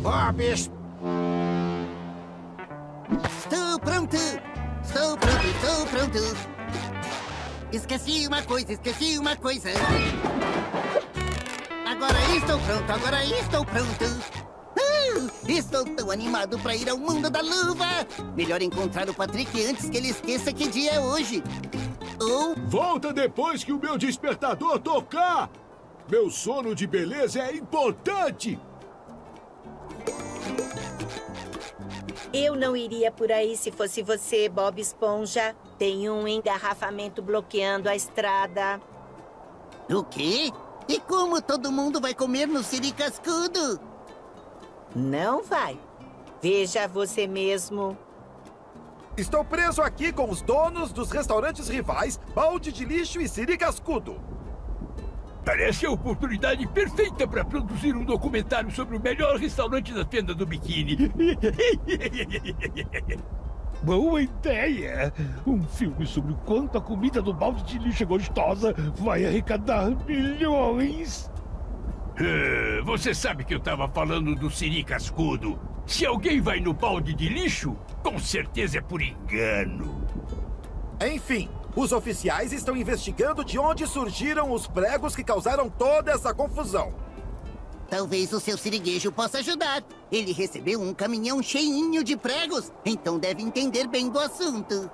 Bob! Estou pronto! Estou pronto, estou pronto! Esqueci uma coisa! Agora estou pronto! Estou tão animado para ir ao mundo da luva! Melhor encontrar o Patrick antes que ele esqueça que dia é hoje! Ou... Volta depois que o meu despertador tocar! Meu sono de beleza é importante! Eu não iria por aí se fosse você, Bob Esponja. Tem um engarrafamento bloqueando a estrada. O quê? E como todo mundo vai comer no Siri Cascudo? Não vai. Veja você mesmo. Estou preso aqui com os donos dos restaurantes rivais, Balde de Lixo e Siri Cascudo. Parece a oportunidade perfeita para produzir um documentário sobre o melhor restaurante da Fenda do Biquíni. Boa ideia! Um filme sobre o quanto a comida do balde de lixo é gostosa vai arrecadar milhões. Você sabe que eu estava falando do Siri Cascudo. Se alguém vai no balde de lixo, com certeza é por engano. Enfim, os oficiais estão investigando de onde surgiram os pregos que causaram toda essa confusão. Talvez o seu siriguejo possa ajudar. Ele recebeu um caminhão cheinho de pregos, então deve entender bem do assunto.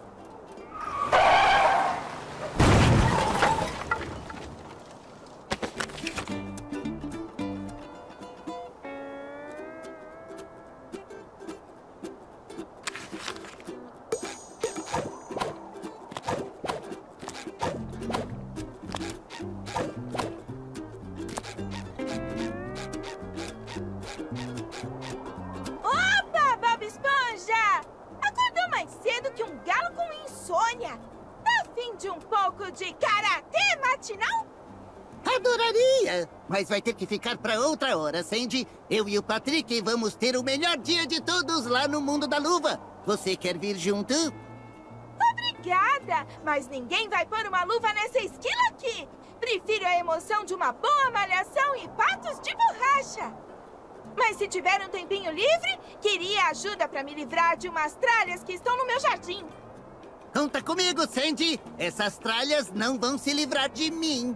Adoraria! Mas vai ter que ficar para outra hora, Sandy. Eu e o Patrick vamos ter o melhor dia de todos lá no mundo da luva. Você quer vir junto? Obrigada! Mas ninguém vai pôr uma luva nessa esquila aqui! Prefiro a emoção de uma boa malhação e patos de borracha! Mas se tiver um tempinho livre, queria ajuda para me livrar de umas tralhas que estão no meu jardim. Conta comigo, Sandy! Essas tralhas não vão se livrar de mim!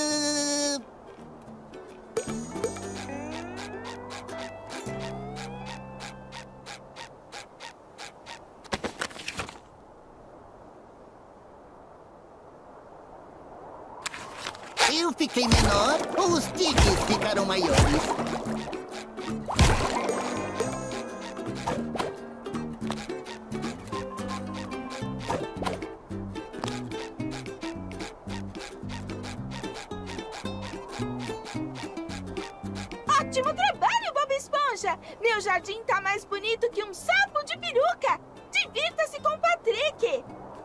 Eu fiquei menor ou os tiques ficaram maiores? Ótimo trabalho, Bob Esponja! Meu jardim tá mais bonito que um sapo de peruca! Divirta-se com o Patrick!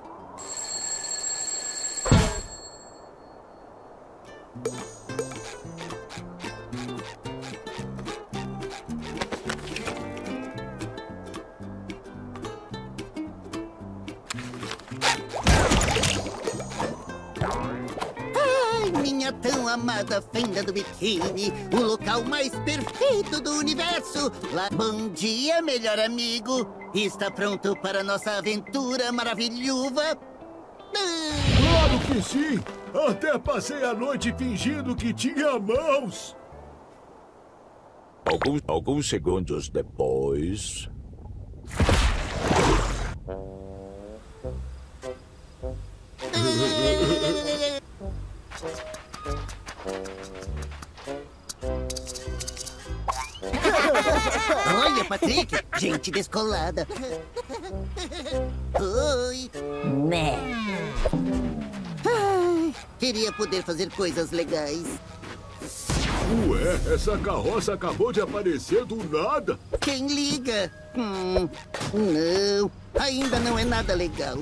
Minha tão amada Fenda do Biquíni, o local mais perfeito do universo. Lá... Bom dia, melhor amigo. Está pronto para nossa aventura maravilhosa? Claro que sim! Até passei a noite fingindo que tinha mãos! Alguns segundos depois... Olha, Patrick, gente descolada. Oi. Né? Ai, queria poder fazer coisas legais. Ué, essa carroça acabou de aparecer do nada. Quem liga? Não, ainda não é nada legal.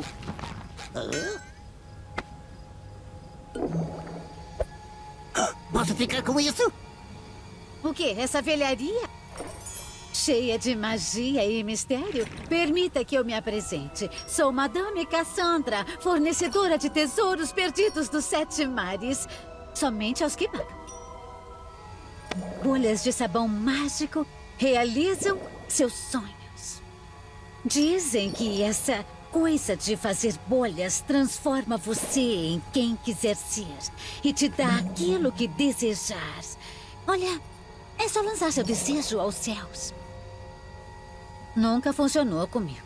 Posso ficar com isso? O quê? Essa velharia? Cheia de magia e mistério? Permita que eu me apresente. Sou Madame Cassandra, fornecedora de tesouros perdidos dos 7 mares. Somente aos que pagam. Bolhas de sabão mágico realizam seus sonhos. Dizem que essa coisa de fazer bolhas transforma você em quem quiser ser e te dá aquilo que desejar. Olha, é só lançar seu desejo aos céus. Nunca funcionou comigo.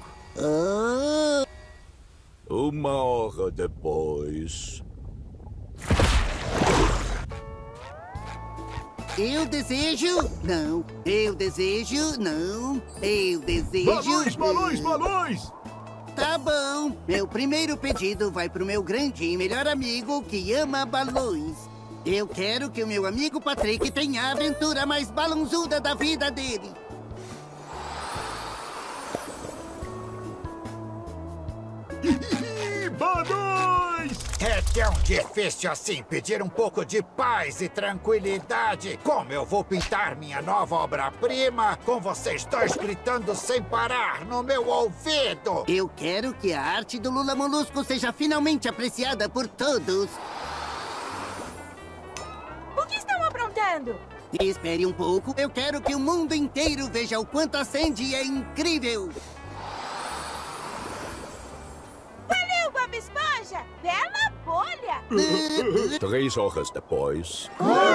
Uma hora depois... Eu desejo... Não. Eu desejo... Não. Eu desejo... Balões! Tá bom. Meu primeiro pedido vai pro meu grande e melhor amigo que ama balões. Eu quero que o meu amigo Patrick tenha a aventura mais balãozuda da vida dele. Balões! É tão difícil assim pedir um pouco de paz e tranquilidade. Como eu vou pintar minha nova obra-prima com vocês dois gritando sem parar no meu ouvido? Eu quero que a arte do Lula Molusco seja finalmente apreciada por todos. O que estão aprontando? Espere um pouco. Eu quero que o mundo inteiro veja o quanto a Sandy é incrível. Valeu, Bob Esponja! Bela bolha! 3 horas depois...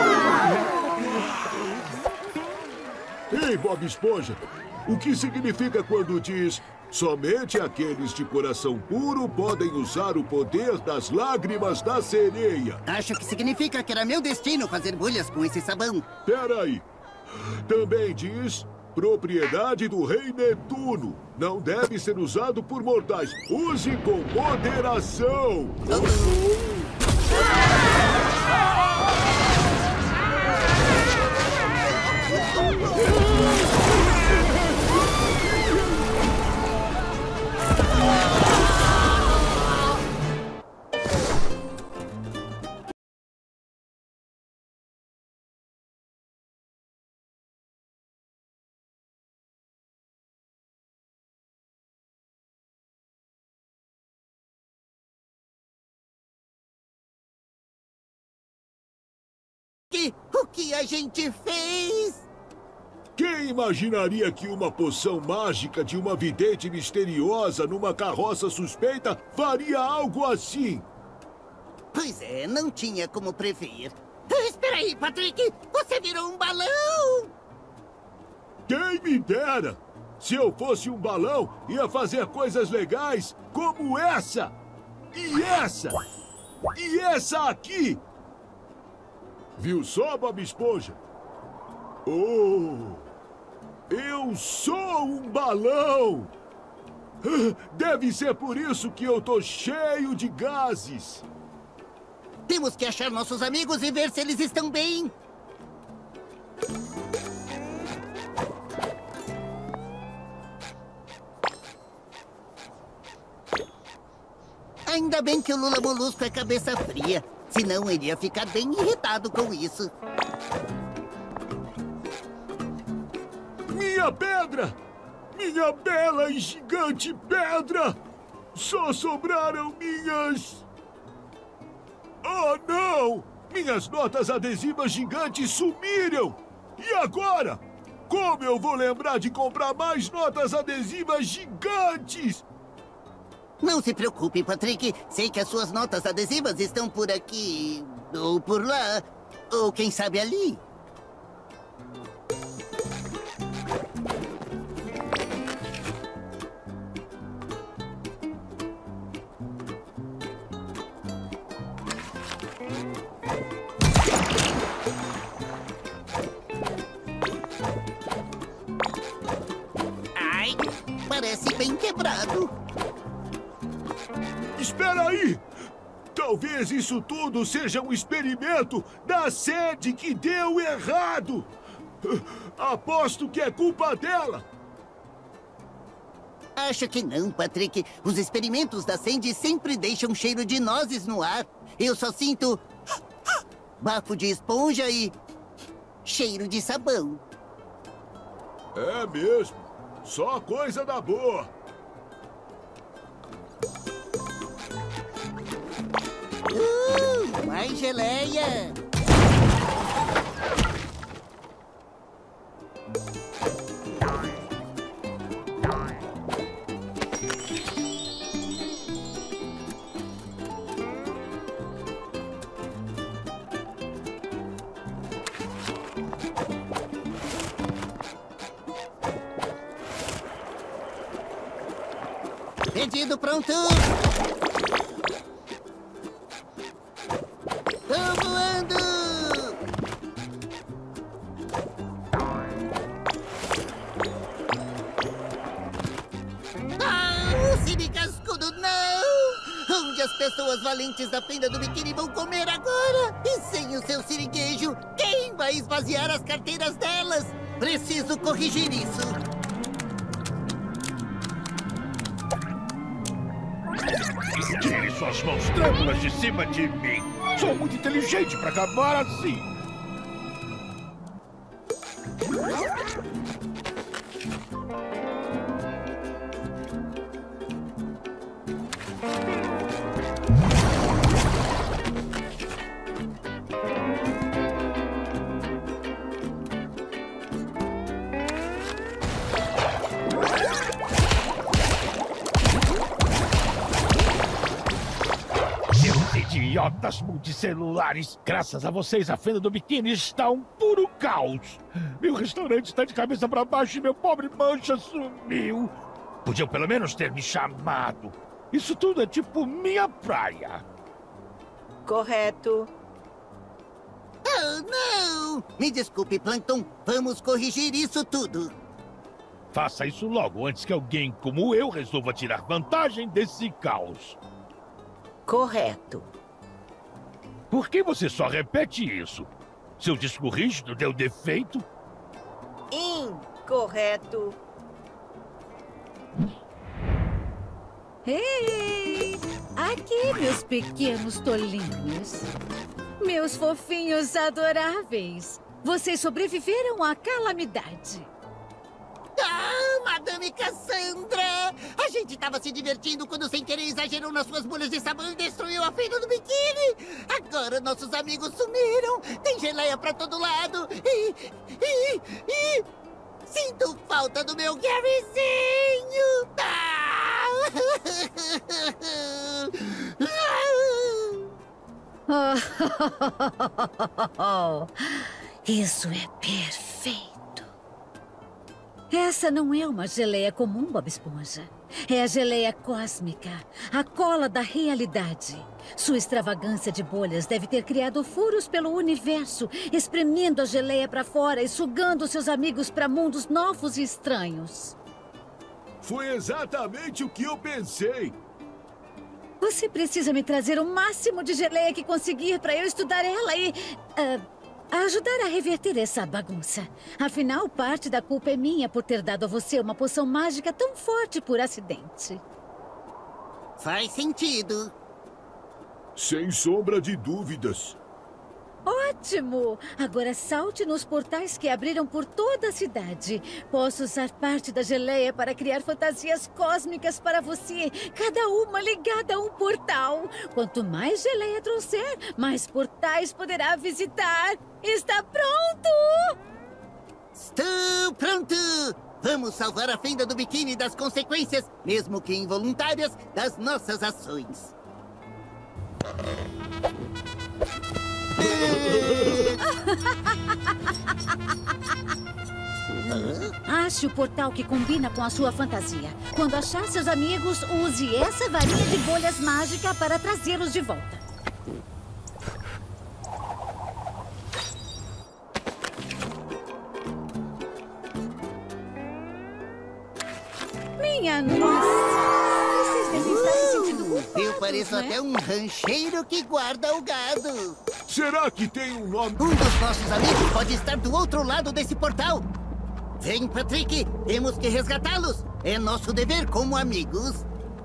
Ei, Bob Esponja, o que significa quando diz somente aqueles de coração puro podem usar o poder das lágrimas da sereia? Acho que significa que era meu destino fazer bolhas com esse sabão. Peraí. Também diz propriedade do rei Netuno. Não deve ser usado por mortais. Use com moderação. O que a gente fez? Quem imaginaria que uma poção mágica de uma vidente misteriosa numa carroça suspeita faria algo assim? Pois é, não tinha como prever. Espera aí, Patrick! Você virou um balão! Quem me dera! Se eu fosse um balão, ia fazer coisas legais como essa! E essa! E essa aqui! Viu só, Bob Esponja? Oh! Eu sou um balão! Deve ser por isso que eu tô cheio de gases! Temos que achar nossos amigos e ver se eles estão bem! Ainda bem que o Lula Molusco é cabeça fria. Senão ele ia ficar bem irritado com isso. Minha pedra! Minha bela e gigante pedra! Só sobraram minhas... Oh, não! Minhas notas adesivas gigantes sumiram! E agora? Como eu vou lembrar de comprar mais notas adesivas gigantes? Não se preocupe, Patrick. Sei que as suas notas adesivas estão por aqui, ou por lá, ou quem sabe ali. Ai, parece bem quebrado. Espera aí! Talvez isso tudo seja um experimento da Sandy que deu errado! Aposto que é culpa dela! Acho que não, Patrick. Os experimentos da Sandy sempre deixam cheiro de nozes no ar. Eu só sinto bafo de esponja e cheiro de sabão. É mesmo. Só coisa da boa. Mais geleia! Pedido pronto! Tô voando! Ah, o Cine Cascudo, não! Onde as pessoas valentes da fenda do biquíni vão comer agora? E sem o seu siriguejo, quem vai esvaziar as carteiras delas? Preciso corrigir isso. Tire suas mãos trêmulas de cima de mim! Sou muito inteligente para acabar assim! Idiotas multicelulares! Graças a vocês, a fenda do biquíni está um puro caos! Meu restaurante está de cabeça para baixo e meu pobre Mancha sumiu! Podiam pelo menos ter me chamado! Isso tudo é tipo minha praia! Correto. Oh, não! Me desculpe, Plankton. Vamos corrigir isso tudo. Faça isso logo, antes que alguém como eu resolva tirar vantagem desse caos. Correto. Por que você só repete isso? Seu disco rígido deu defeito? Incorreto. Ei! Aqui, meus pequenos tolinhos. Meus fofinhos adoráveis. Vocês sobreviveram à calamidade. Ah, Madame Cassandra! A gente tava se divertindo quando sem querer exagerou nas suas bolhas de sabão e destruiu a fenda do biquíni! Agora nossos amigos sumiram! Tem geleia pra todo lado! E sinto falta do meu Garyzinho! Isso é perfeito. Essa não é uma geleia comum, Bob Esponja. É a geleia cósmica, a cola da realidade. Sua extravagância de bolhas deve ter criado furos pelo universo, espremendo a geleia para fora e sugando seus amigos para mundos novos e estranhos. Foi exatamente o que eu pensei. Você precisa me trazer o máximo de geleia que conseguir para eu estudar ela e... ajudar a reverter essa bagunça. Afinal, parte da culpa é minha por ter dado a você uma poção mágica tão forte por acidente. Faz sentido. Sem sombra de dúvidas. Ótimo! Agora salte nos portais que abriram por toda a cidade. Posso usar parte da geleia para criar fantasias cósmicas para você, cada uma ligada a um portal. Quanto mais geleia trouxer, mais portais poderá visitar. Está pronto? Estou pronto! Vamos salvar a fenda do biquíni das consequências, mesmo que involuntárias, das nossas ações. Ache o portal que combina com a sua fantasia. Quando achar seus amigos, use essa varinha de bolhas mágica para trazê-los de volta. Minha nossa! Vocês devem estar se sentindo culpados, Eu pareço né? até um rancheiro que guarda o gado. Será que tem um nome? Um dos nossos amigos pode estar do outro lado desse portal. Vem, Patrick. Temos que resgatá-los. É nosso dever como amigos.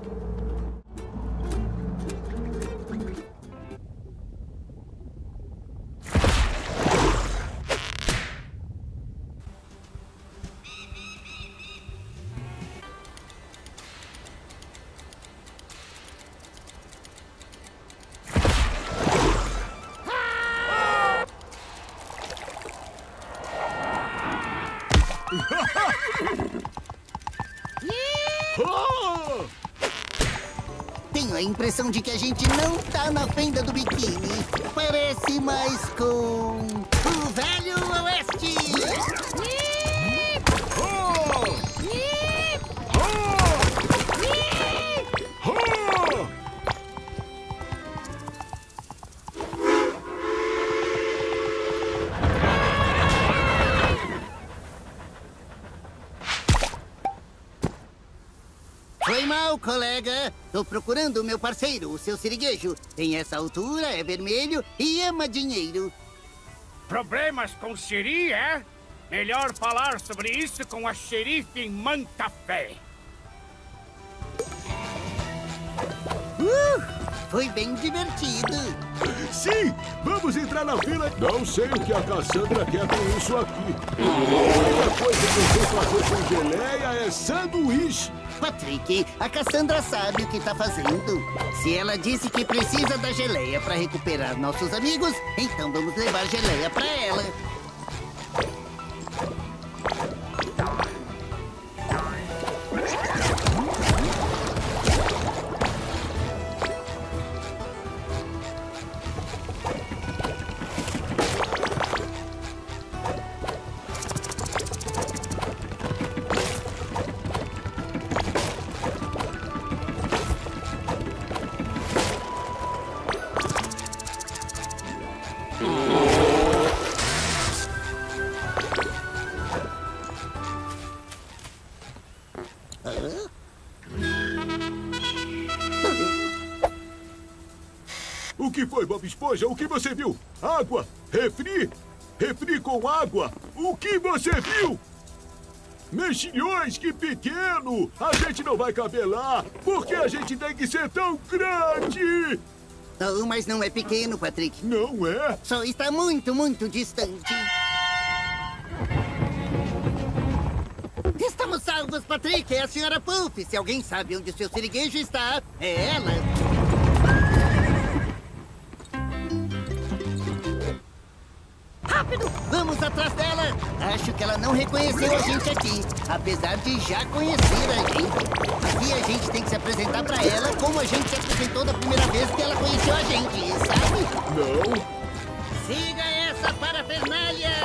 Tenho a impressão de que a gente não tá na fenda do biquíni. Parece mais com o Velho Oeste. Alô, colega! Tô procurando o meu parceiro, o seu siriguejo. Tem essa altura, é vermelho e ama dinheiro. Problemas com Siri, é? Melhor falar sobre isso com a xerife Mantafé. Foi bem divertido. Sim! Vamos entrar na fila. Não sei o que a Cassandra quer com isso aqui. A única coisa que eu sei fazer com geleia é sanduíche. Patrick, a Cassandra sabe o que tá fazendo. Se ela disse que precisa da geleia para recuperar nossos amigos, então vamos levar geleia para ela. O que foi, Bob Esponja? O que você viu? Água? Refri? Refri com água? O que você viu? Mexilhões, que pequeno! A gente não vai caber lá! Por que a gente tem que ser tão grande? Não, mas não é pequeno, Patrick. Não é? Só está muito, muito distante. Estamos salvos, Patrick! É a senhora Puff! Se alguém sabe onde o seu siriguejo está, é ela! Rápido! Vamos atrás dela! Acho que ela não reconheceu a gente aqui, apesar de já conhecer a gente. Aqui a gente tem que se apresentar pra ela como a gente se apresentou da primeira vez que ela conheceu a gente, sabe? Não. Siga essa parafernália!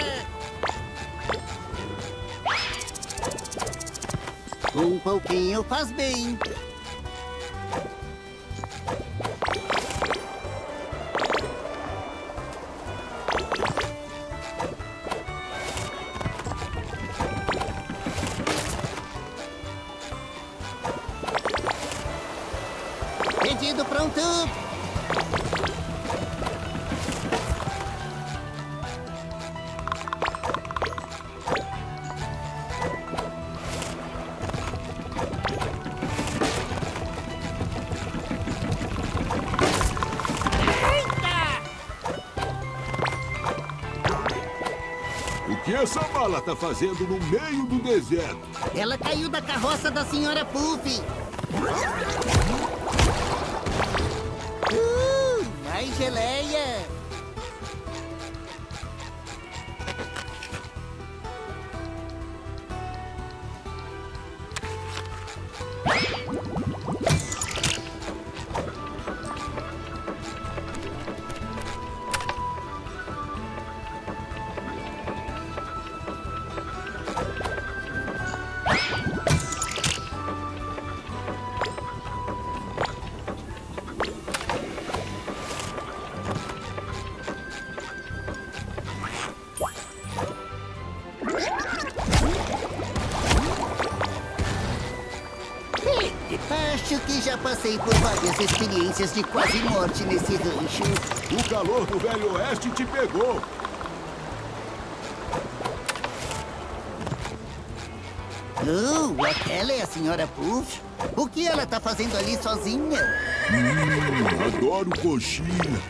Um pouquinho faz bem. Pedido pronto. O que essa mala tá fazendo no meio do deserto? Ela caiu da carroça da senhora Puff. Mais geleia. Acho que já passei por várias experiências de quase morte nesse rancho. O calor do Velho Oeste te pegou. Aquela é a senhora Puff? O que ela tá fazendo ali sozinha? Adoro coxinha.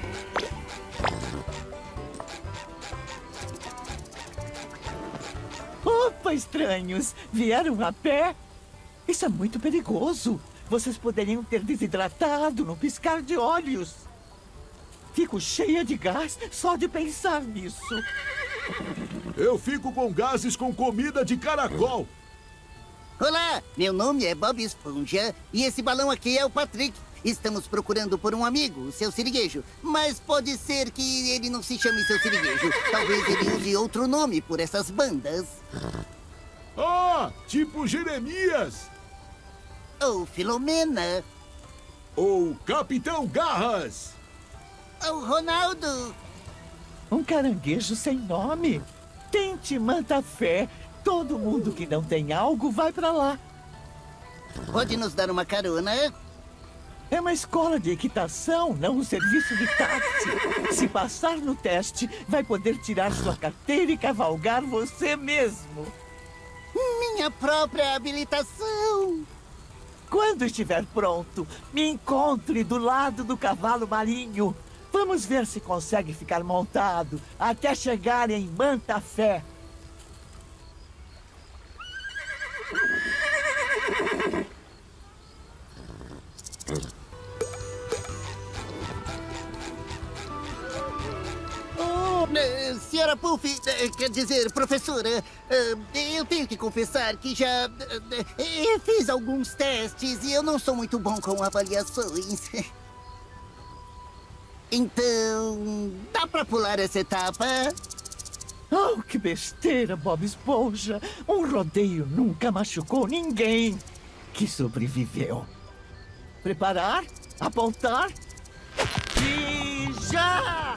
Opa, estranhos! Vieram a pé? Isso é muito perigoso. Vocês poderiam ter desidratado no piscar de olhos. Fico cheia de gás só de pensar nisso. Eu fico com gases com comida de caracol. Olá, meu nome é Bob Esponja e esse balão aqui é o Patrick. Estamos procurando por um amigo, o seu siriguejo. Mas pode ser que ele não se chame seu siriguejo. Talvez ele use outro nome por essas bandas. Ah, tipo Jeremias. Ou Filomena. Ou Capitão Garras. Ou Ronaldo. Um caranguejo sem nome. Tente Mantafé. Todo mundo que não tem algo vai pra lá. Pode nos dar uma carona? É uma escola de equitação, não um serviço de táxi. Se passar no teste, vai poder tirar sua carteira e cavalgar você mesmo. Minha própria habilitação. Quando estiver pronto, me encontre do lado do cavalo marinho. Vamos ver se consegue ficar montado até chegar em Mantafé. Senhora Puff, quer dizer, professora, eu tenho que confessar que já fiz alguns testes e eu não sou muito bom com avaliações. Então, dá pra pular essa etapa? Oh, que besteira, Bob Esponja. Um rodeio nunca machucou ninguém que sobreviveu. Preparar, apontar e já!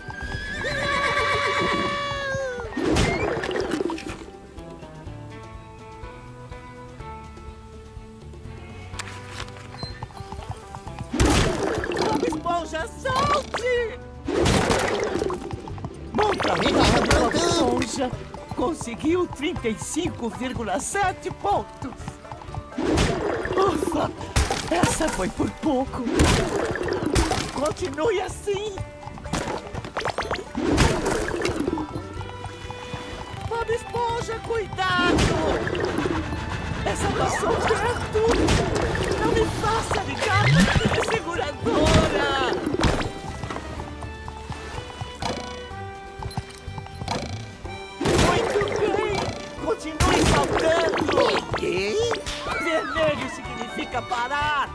Bob Esponja, solte! Bom trabalho, Bob Esponja. Conseguiu 35,7 pontos. Ufa! Essa foi por pouco. Continue assim. Bob Esponja, cuidado! Essa passou perto! Não me faça ligar para minha seguradora! Muito bem! Continue saltando! Vermelho significa parar!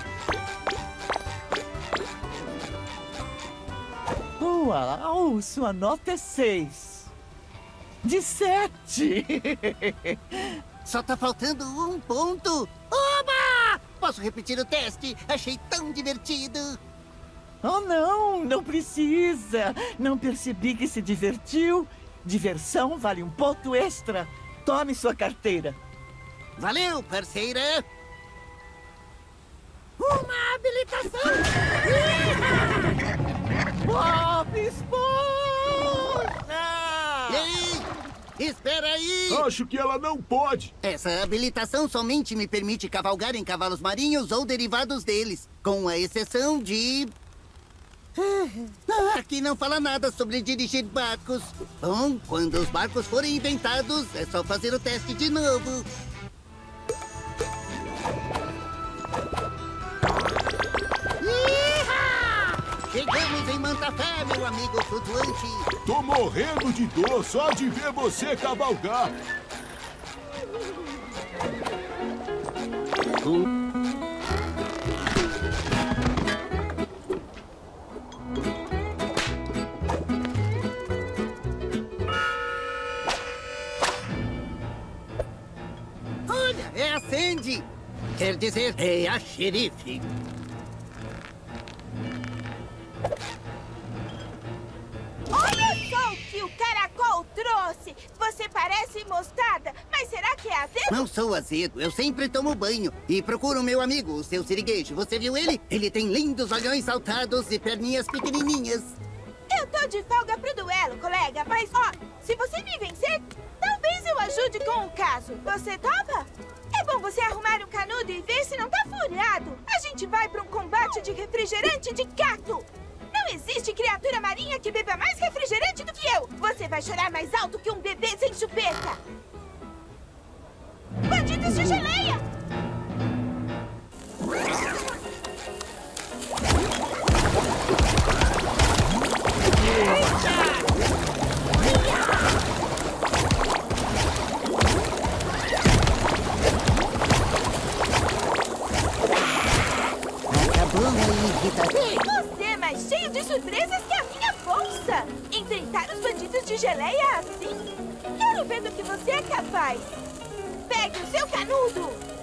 Uau, sua nota é 6. De 7. Só tá faltando um ponto. Oba! Posso repetir o teste? Achei tão divertido. Oh, não, não precisa. Não percebi que se divertiu. Diversão vale um ponto extra. Tome sua carteira. Valeu, parceira. Uma habilitação. Bob Esponja! Ei, espera aí. Acho que ela não pode. Essa habilitação somente me permite cavalgar em cavalos marinhos ou derivados deles, com a exceção de... Aqui não fala nada sobre dirigir barcos. Bom, quando os barcos forem inventados, é só fazer o teste de novo. Chegamos em Mantafé, meu amigo flutuante. Tô morrendo de dor só de ver você cavalgar. Olha, é a Sandy. Quer dizer, é a xerife. Olha só o que o caracol trouxe! Você parece mostarda, mas será que é azedo? Não sou azedo, eu sempre tomo banho. E procuro meu amigo, o seu siriguejo. Você viu ele? Ele tem lindos olhões saltados e perninhas pequenininhas. Eu tô de folga pro duelo, colega, mas ó, se você me vencer, talvez eu ajude com o caso. Você topa? É bom você arrumar um canudo e ver se não tá furado. A gente vai pra um combate de refrigerante de gato. Não existe criatura marinha que beba mais refrigerante do que eu. Você vai chorar mais alto que um bebê sem chupeta. Bandidos de geleia! Acabou a irritação. Você é mais cheio de surpresas que a minha bolsa. Enfrentar os bandidos de geleia assim? Quero ver do que você é capaz. Pegue o seu canudo.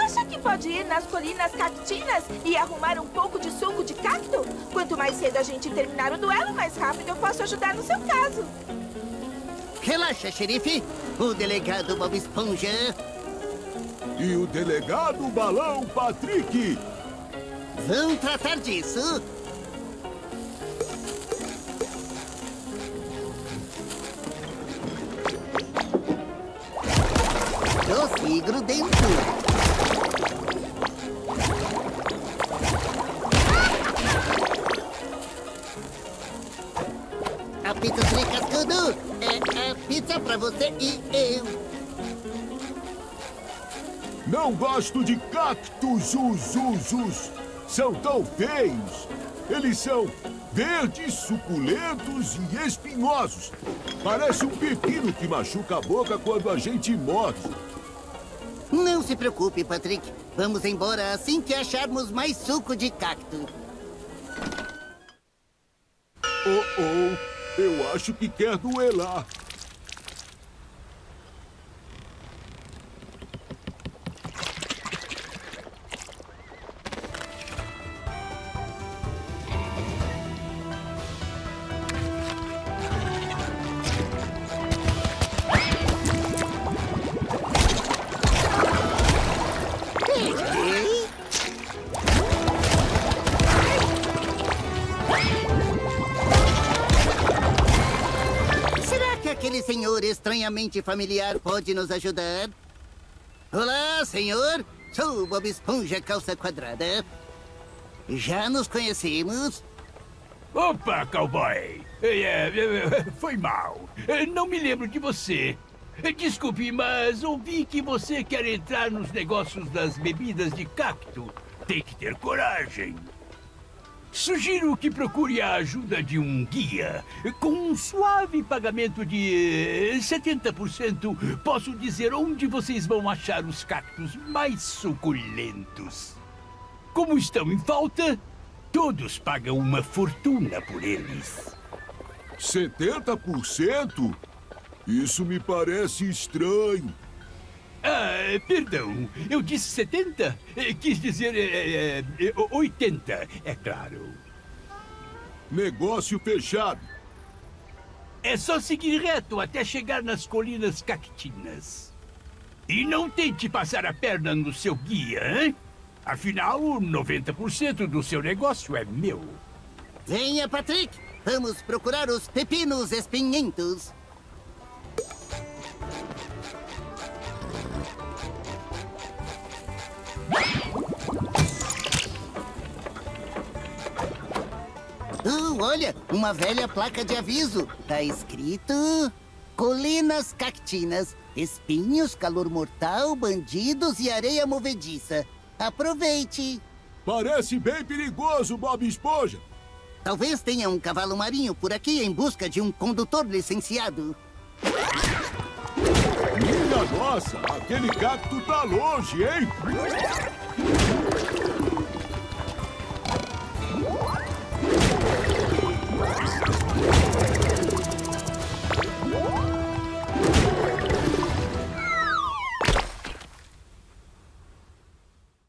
acha que pode ir nas colinas cactinas e arrumar um pouco de suco de cacto? Quanto mais cedo a gente terminar o duelo, mais rápido eu posso ajudar no seu caso. Relaxa, xerife. O delegado Bob Esponja... E o delegado Balão Patrick. Vão tratar disso. Doce e grudento. A pizza tricascudo é a pizza pra você e eu. Não gosto de cactos, usus. São tão feios. Eles são verdes, suculentos e espinhosos. Parece um pepino que machuca a boca quando a gente morde. Não se preocupe, Patrick. Vamos embora assim que acharmos mais suco de cacto. Eu acho que quer duelar. Aquele senhor estranhamente familiar pode nos ajudar? Olá, senhor. Sou o Bob Esponja Calça Quadrada. Já nos conhecemos? Opa, cowboy! Foi mal. Não me lembro de você. Desculpe, mas ouvi que você quer entrar nos negócios das bebidas de cacto. Tem que ter coragem. Sugiro que procure a ajuda de um guia. Com um suave pagamento de 70%, posso dizer onde vocês vão achar os cactos mais suculentos. Como estão em falta, todos pagam uma fortuna por eles. 70%? Isso me parece estranho. Perdão, eu disse 70? Quis dizer 80, é claro. Negócio fechado. É só seguir reto até chegar nas colinas cactinas. E não tente passar a perna no seu guia, hein? Afinal, 90% do seu negócio é meu. Venha, Patrick. Vamos procurar os pepinos espinhentos. Olha, uma velha placa de aviso. Tá escrito... Colinas cactinas, espinhos, calor mortal, bandidos e areia movediça. Aproveite. Parece bem perigoso, Bob Esponja. Talvez tenha um cavalo marinho por aqui em busca de um condutor licenciado. Minha nossa, aquele cacto tá longe, hein?